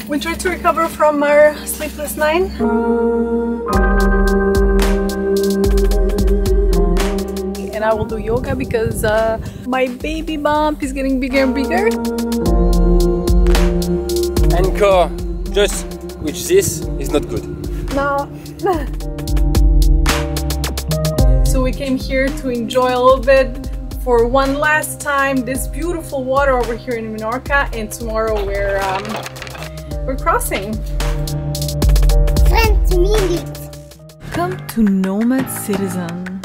We tried to recover from our sleepless night. And I will do yoga because my baby bump is getting bigger and bigger. Anchor, just which this is not good. No. So we came here to enjoy a little bit for one last time this beautiful water over here in Menorca, and tomorrow we're crossing. 20 minutes. Come to Nomad Citizen.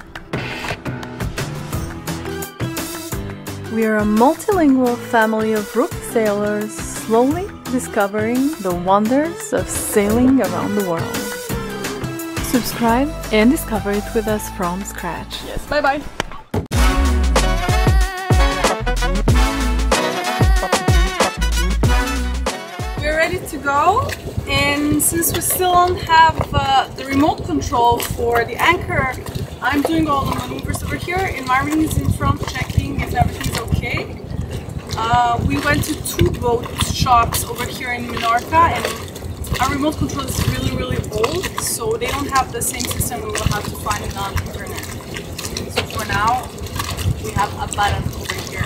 We are a multilingual family of rookie sailors slowly discovering the wonders of sailing around the world. Subscribe and discover it with us from scratch. Yes, bye bye. We're ready to go, and since we still don't have the remote control for the anchor, I'm doing all the maneuvers over here, and Marvin is in front checking if everything's okay. We went to 2 boat shops over here in Menorca, and our remote control is really old, so they don't have the same system. We will have to find it on the internet. So for now, we have a button over here.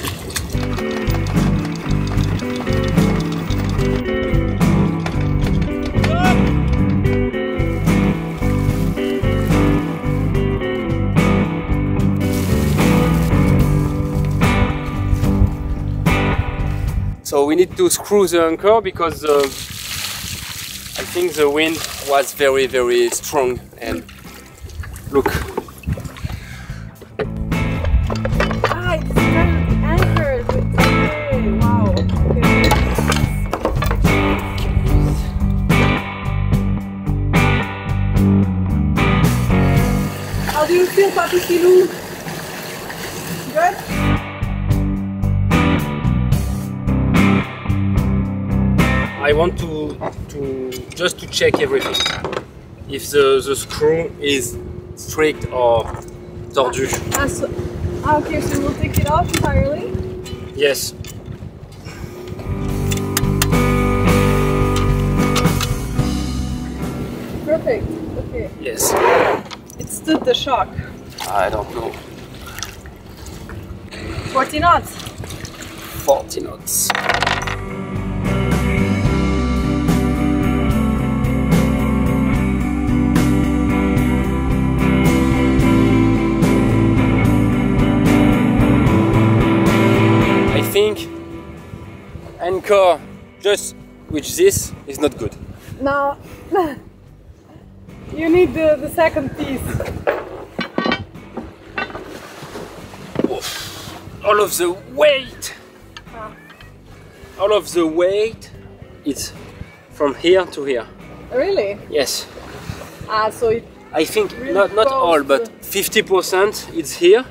So we need to screw the anchor because I think the wind was very strong, and look. Ah, it's kind of anchored. Okay, wow. Okay. How do you feel, Papi Filou? Good? I want to just to check everything. If the screw is strict or tordu. Okay, so we'll take it off entirely? Yes. Perfect. Okay. Yes. It stood the shock. I don't know. 40 knots. 40 knots. I think anchor just which this is not good. No. You need the second piece. All of the weight, it's from here to here. Really? Yes. So it I think really not all, goes but 50% is here.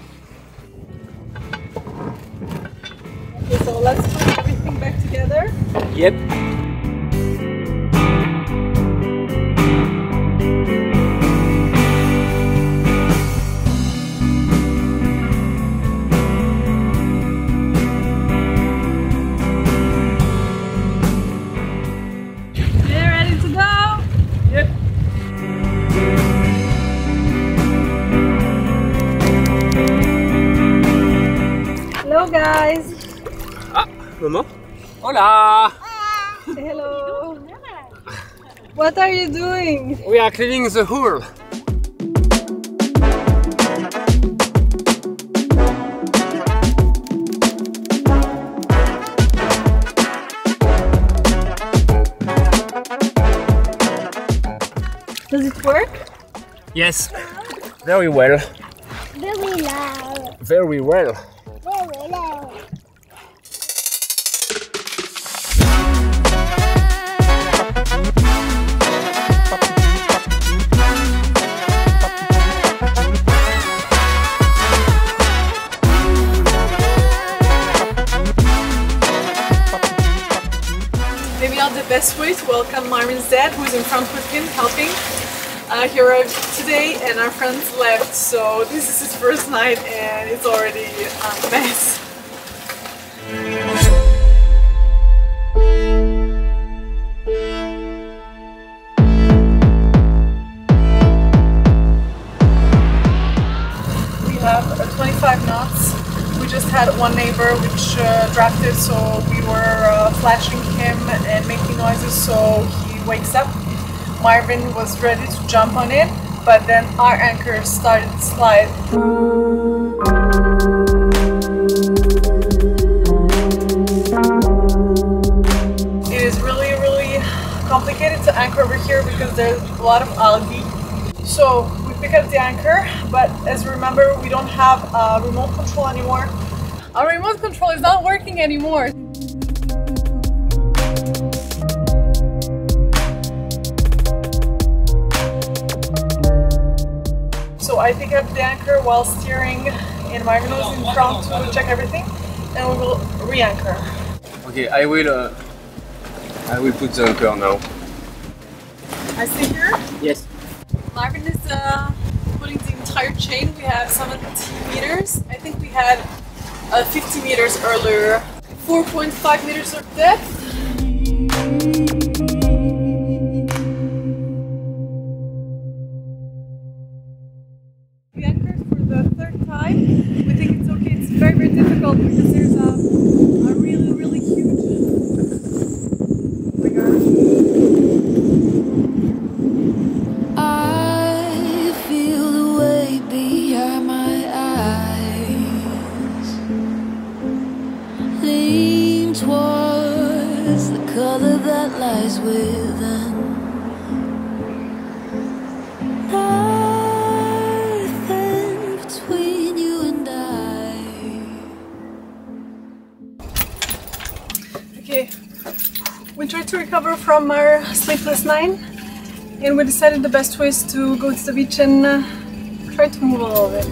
Okay, so let's put everything back together. Yep. Hello guys! Maman? Hola! Hello! What are you doing? We are cleaning the hull. Does it work? Yes, very well. Very loud. Very well. Very loud. Maybe not the best way to welcome Marvin's dad, who is in front with him helping. He arrived today and our friends left, so this is his first night and it's already a mess. river which drafted, so we were flashing him and making noises so he wakes up. Marvin was ready to jump on it, but then our anchor started to slide. It is really complicated to anchor over here because there's a lot of algae. So we pick up the anchor, but as you remember, we don't have a remote control anymore. Our remote control is not working anymore. So I pick up the anchor while steering, and Marvin was in front to check everything, and we will re-anchor. Okay, I will put the anchor now. I stay here. Yes. Marvin is putting the entire chain. We have 70 meters. I think we had 50 meters earlier. 4.5 meters of depth. We anchored for the third time. We think it's okay. It's very difficult because there's a really huge. Oh my God. Towards the color that lies within. Nothing between you and I. Okay, we tried to recover from our sleepless night, and we decided the best way is to go to the beach and try to move a little bit.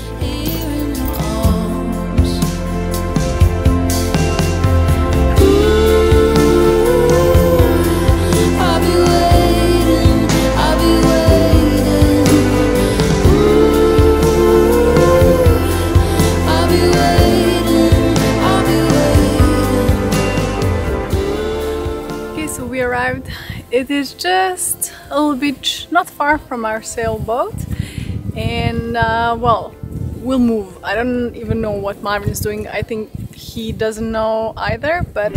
It is just a little beach not far from our sailboat, and well, we'll move. I don't even know what Marvin is doing. I think he doesn't know either, but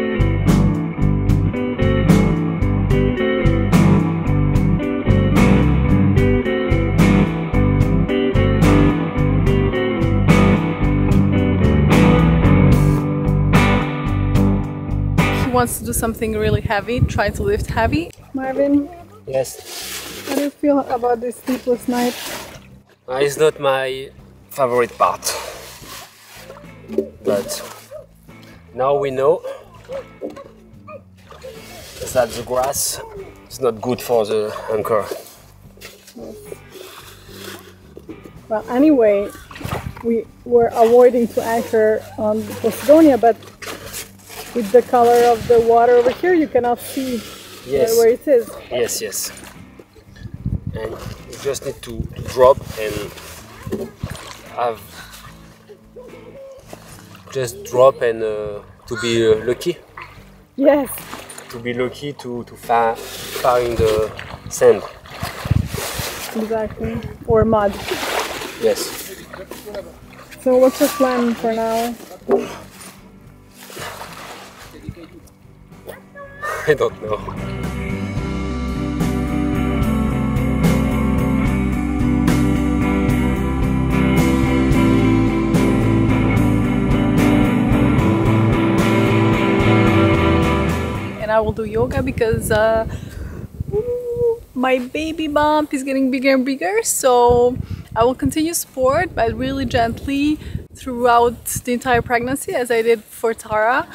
wants to do something really heavy, try to lift heavy. Marvin? Yes. How do you feel about this sleepless night? It's not my favorite part, but now we know that the grass is not good for the anchor. Well, anyway, we were avoiding to anchor on Posidonia, but with the color of the water over here, you cannot see where it is. Yes. And you just need to drop and to be lucky. Yes. To be lucky to find the sand. Exactly. Or mud. Yes. So what's your plan for now? I don't know. And I will do yoga because my baby bump is getting bigger and bigger, so I will continue sport, but really gently throughout the entire pregnancy, as I did for Tara.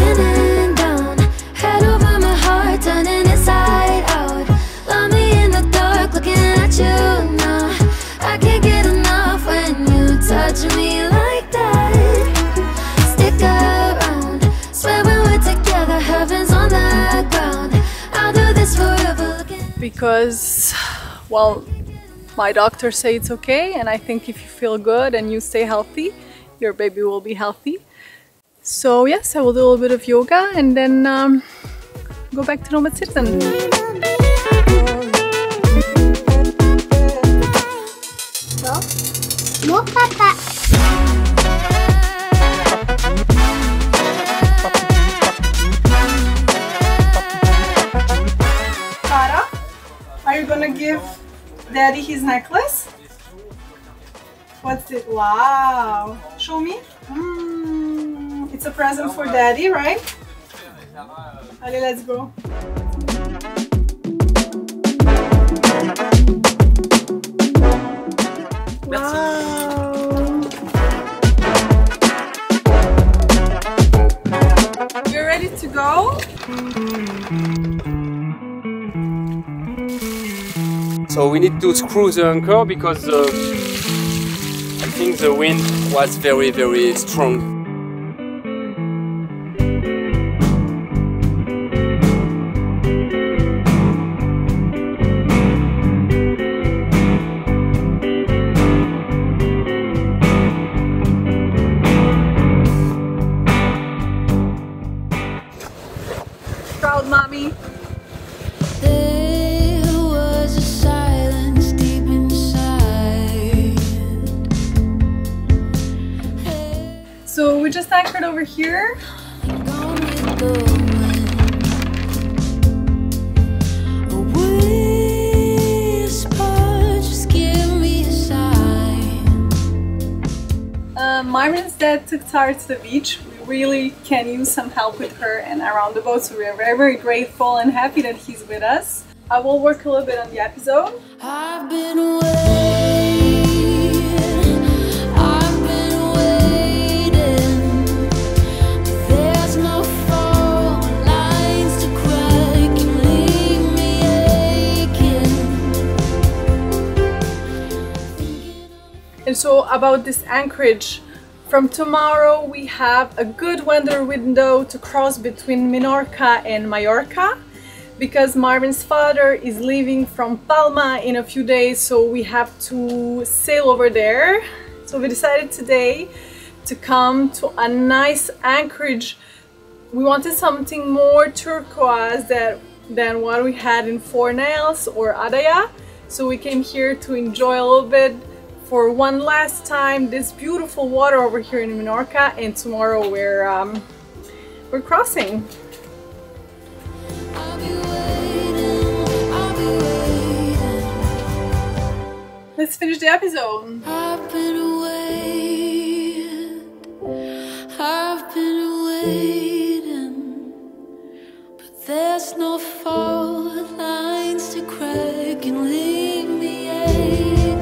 Head over my heart, turning inside out. Love me in the dark, looking at you now. I can't get enough when you touch me like that. Stick around, swear when we're together, heaven's on the ground. I'll do this forever. Because, well, my doctors say it's okay, and I think if you feel good and you stay healthy, your baby will be healthy. So yes, I will do a little bit of yoga and then go back to Nomad Citizen. No, Papa. gonna give Daddy his necklace. What's it? Wow! Show me. It's a present for Daddy, right? Allez, let's go. Wow! You're ready to go? So we need to screw the anchor because I think the wind was very, very strong. Proud mommy. There was a silence deep inside. So we just anchored over here. Gone with the wind. A whisper, just give me a sign. Myron's dad took Tara to the beach. We really can use some help with her and around the boat, so we are very, very grateful and happy that he's with us. I will work a little bit on the episode. I've been waiting. There's no fault lines to crack and leave me aching. And so about this anchorage, from tomorrow we have a good weather window to cross between Menorca and Mallorca because Marvin's father is leaving from Palma in a few days, so we have to sail over there. So we decided today to come to a nice anchorage. We wanted something more turquoise than what we had in Fornells or Adaya, so we came here to enjoy a little bit for one last time this beautiful water over here in Menorca, and tomorrow we're crossing. I'll be waiting. Let's finish the episode. I've been waiting, but there's no fault lines to crack and leave me aching.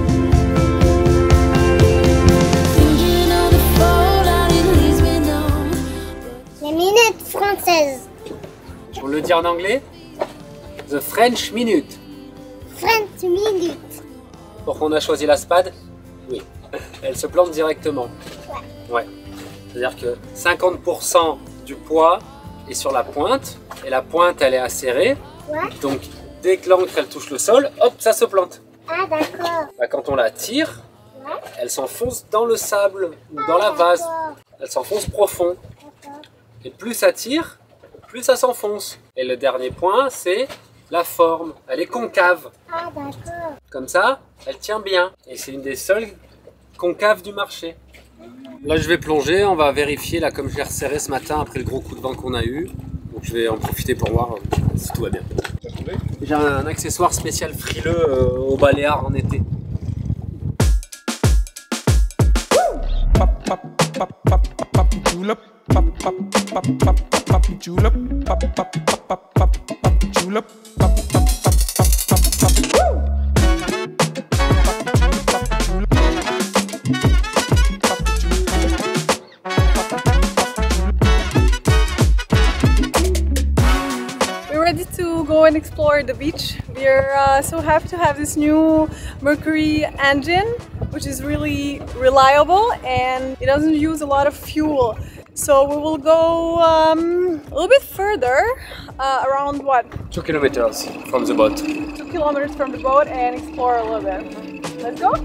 Thinking of the fallout, it leaves me numb. Les minutes françaises. On le dit en anglais? The French Minute. French minutes. Pourquoi on a choisi la spade? Oui, elle se plante directement. Ouais. C'est-à-dire que 50% du poids est sur la pointe, et la pointe elle est acérée. Ouais. Donc dès que l'encre elle touche le sol, hop, ça se plante. Ah d'accord. Bah, quand on la tire, Ouais. elle s'enfonce dans le sable ou dans la vase. D'accord. Elle s'enfonce profond. D'accord. Et plus ça tire, plus ça s'enfonce. Et le dernier point, c'est la forme. Elle est concave. Ah d'accord. Comme ça, elle tient bien. Et c'est une des seules concaves du marché. Là, je vais plonger. On va vérifier, là, comme je l'ai resserré ce matin après le gros coup de vent qu'on a eu. Donc, je vais en profiter pour voir si tout va bien. J'ai un accessoire spécial frileux au Baléares en été. We're ready to go and explore the beach. We're so happy to have this new Mercury engine, which is really reliable and it doesn't use a lot of fuel. So we will go a little bit further, around what? 2 kilometers from the boat. 2 kilometers from the boat and explore a little bit. Let's go!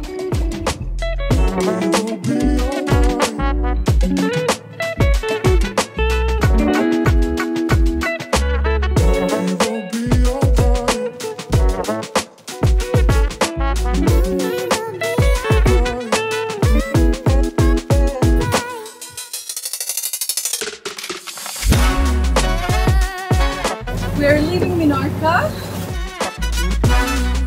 We are leaving Menorca.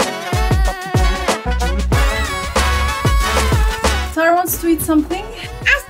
wants to eat something? I